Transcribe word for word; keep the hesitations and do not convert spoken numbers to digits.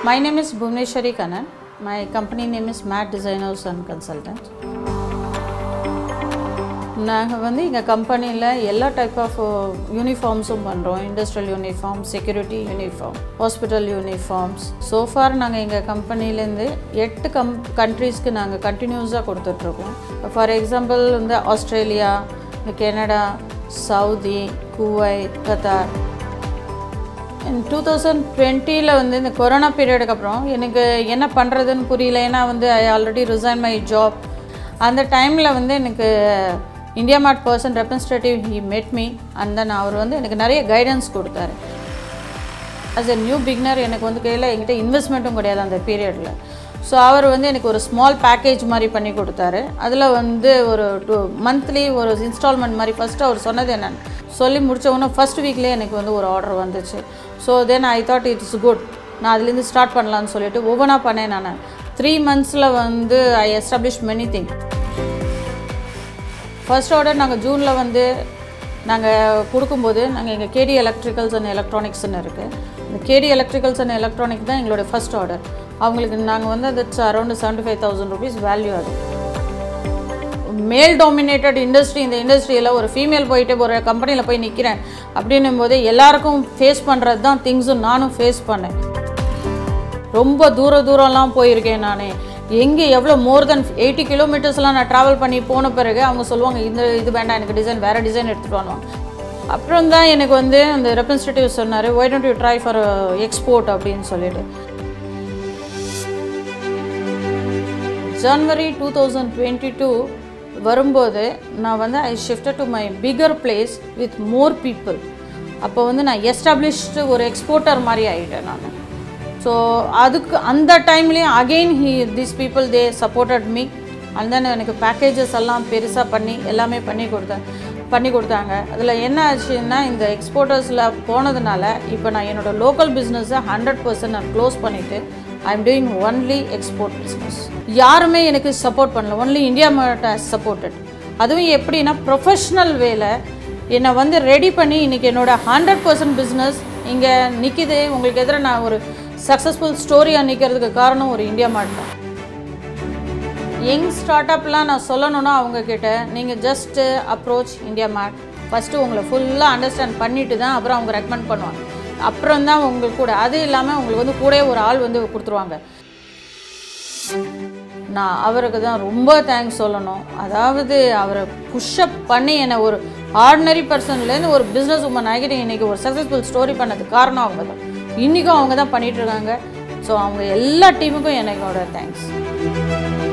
My name is Bhuvaneshwari Kannan. My company name is Mat Designers and Consultants. நாங்கள் வந்து எங்கள் கம்பெனியில் எல்லா டைப் ஆஃப் யூனிஃபார்ம்ஸும் பண்ணுறோம். Industrial uniform, security uniform, hospital uniforms. So far நாங்கள் எங்கள் கம்பெனிலேருந்து எட்டு கம் கண்ட்ரீஸ்க்கு நாங்கள் கண்டினியூஸாக கொடுத்துட்ருக்கோம். ஃபார் எக்ஸாம்பிள் வந்து Australia, Canada, Saudi, Kuwait, Qatar. Two thousand டுவெண்ட்டியில் வந்து இந்த கொரோனா பீரியடுக்கு அப்புறம் எனக்கு என்ன பண்ணுறதுன்னு புரியல. ஏன்னா வந்து I already resign my job. அந்த டைமில் வந்து எனக்கு IndiaMART person representative he met me and then அவர் வந்து எனக்கு நிறைய கைடன்ஸ் கொடுத்தாரு. ஆஸ் எ நியூ பிகினர் எனக்கு வந்து கையில் என்கிட்ட இன்வெஸ்ட்மெண்ட்டும் கிடையாது அந்த பீரியடில். ஸோ அவர் வந்து எனக்கு ஒரு ஸ்மால் பேக்கேஜ் மாதிரி பண்ணி கொடுத்தாரு. அதில் வந்து ஒரு டூ மந்த்லி ஒரு இன்ஸ்டால்மெண்ட் மாதிரி ஃபஸ்ட்டு அவர் சொன்னது என்னென்னு சொல்லி முடித்தவொன்னே ஃபஸ்ட் வீக்லேயே எனக்கு வந்து ஒரு ஆர்டர் வந்துச்சு. So then I thought it's good, நான் அதுலேருந்து ஸ்டார்ட் பண்ணலான்னு சொல்லிட்டு ஒவ்வொன்றா பண்ணேன். நான் த்ரீ மந்த்ஸில் வந்து I establish many thing. First order நாங்கள் ஜூனில் வந்து நாங்கள் கொடுக்கும்போது நாங்கள் எங்கள் கேடி எலக்ட்ரிக்கல்ஸ் அண்ட் எலக்ட்ரானிக்ஸ்ன்னு இருக்குது. இந்த கேடி எலக்ட்ரிக்கல்ஸ் அண்ட் எலக்ட்ரானிக் தான் எங்களுடைய ஃபஸ்ட் ஆர்டர். அவங்களுக்கு நாங்கள் வந்து அது around seventy five thousand rupees value. அது மேல் டாமினேட்டட் இண்டஸ்ட்ரி. இந்த இண்டஸ்ட்ரியில் ஒரு ஃபீமேல் போயிட்டு ஒரு கம்பெனியில் போய் நிற்கிறேன் அப்படின்னும் போது எல்லாருக்கும் ஃபேஸ் பண்ணுறது தான் திங்ஸும் நானும் ஃபேஸ் பண்ணேன். ரொம்ப தூர தூரம்லாம் போயிருக்கேன். நான் எங்கே எவ்வளோ மோர் தென் எயிட்டி கிலோமீட்டர்ஸ்லாம் நான் ட்ராவல் பண்ணி போன பிறகு அவங்க சொல்லுவாங்க இந்த இது வேண்டாம், எனக்கு டிசைன் வேறு டிசைன் எடுத்துகிட்டு வாங்க. அப்புறம் தான் எனக்கு வந்து அந்த ரெப்ரசன்டேட்டிவ் சொன்னார், why don't you try for export அப்படின்னு சொல்லிட்டு. ஜனவரி டூ தௌசண்ட் டுவெண்ட்டி டூ வரும்போது நான் வந்து I shifted to my bigger place with more people. அப்போ வந்து நான் எஸ்டாப்ளிஷ்டு ஒரு எக்ஸ்போர்ட்டர் மாதிரி ஆகிட்டேன் நான். ஸோ அதுக்கு அந்த டைம்லேயும் again he these people they supported me. And then எனக்கு பேக்கேஜஸ் எல்லாம் பெருசாக பண்ணி எல்லாமே பண்ணி கொடுத்தேன் பண்ணி கொடுத்தாங்க. அதில் என்ன ஆச்சுன்னா இந்த எக்ஸ்போர்ட்டர்ஸில் போனதுனால இப்போ நான் என்னோடய லோக்கல் பிஸ்னஸை ஹண்ட்ரட் பர்சன்ட் நான் க்ளோஸ் பண்ணிவிட்டு I am doing only export business. யாருமே எனக்கு சப்போர்ட் பண்ணல, ஒன்லி IndiaMART ஹஸ் சப்போர்ட்டட். அதுவும் எப்படின்னா ப்ரொஃபஷ்னல் வேல என்னை வந்து ரெடி பண்ணி இன்றைக்கி என்னோடய ஹண்ட்ரட் பர்சன்ட் பிஸ்னஸ் இங்கே நிற்கிது. உங்களுக்கு எதிராக நான் ஒரு சக்ஸஸ்ஃபுல் ஸ்டோரியாக நிற்கிறதுக்கு காரணம் ஒரு IndiaMART தான். யங் ஸ்டார்ட் அப்லாம் நான் சொல்லணுன்னா அவங்கக்கிட்ட நீங்கள் ஜஸ்ட்டு அப்ரோச் IndiaMART. ஃபஸ்ட்டு உங்களை ஃபுல்லாக அண்டர்ஸ்டாண்ட் பண்ணிவிட்டு தான் அப்புறம் அவங்க ரெக்கமெண்ட் பண்ணுவாங்க. அப்புறம் தான் உங்களுக்கு கூட அது இல்லாமல் உங்களுக்கு வந்து கூட ஒரு ஆள் வந்து கொடுத்துருவாங்க. நான் அவருக்கு தான் ரொம்ப தேங்க்ஸ் சொல்லணும். அதாவது அவரை புஷ்அப் பண்ணி என்னை ஒரு ஆர்டினரி பர்சன்லேருந்து ஒரு பிஸ்னஸ் உமன் ஆகிட்டு இன்றைக்கி ஒரு சக்ஸஸ்ஃபுல் ஸ்டோரி பண்ணதுக்கு காரணம் அவங்க தான். இன்றைக்கும் அவங்க தான் பண்ணிகிட்ருக்காங்க. ஸோ அவங்க எல்லா டீமுக்கும் என்னோட தேங்க்ஸ்.